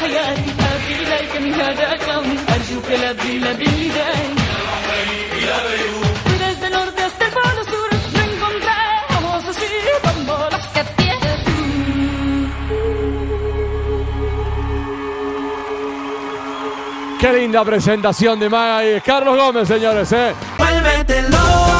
حياتي آتي إليك من هذا كوني أرجوك لبي لبي لدي Desde el norte hasta el polo sur me encontramos así como las que tienes tú. Qué linda presentación de Maggie. Carlos Gómez, señores, Vuélvetelo.